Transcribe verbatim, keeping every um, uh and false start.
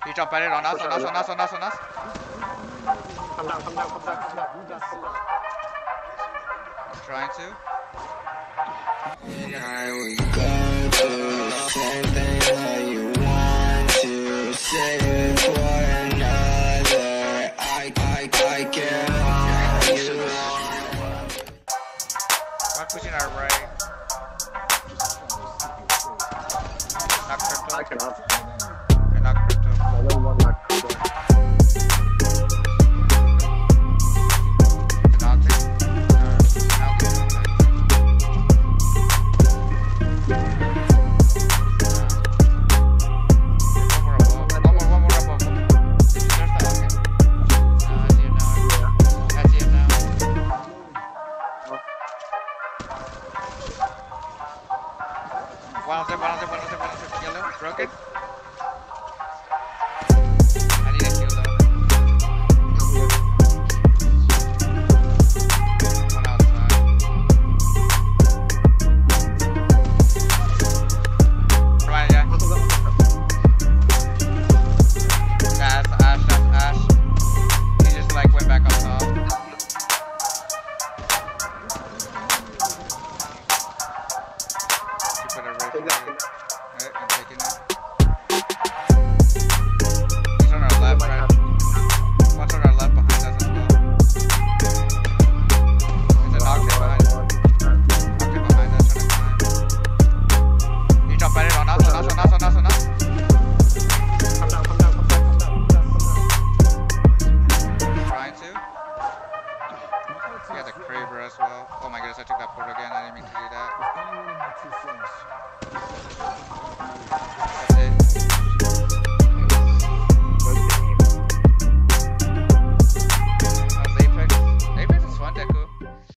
He jump at it on us, on us, on us, on us, on us. Come down, come down, come down, come down. Come down, come down. I'm trying to. I would go through the same thing that you want to say it for another. I, I, I can't hold you. I'm pushing our right. I cannot.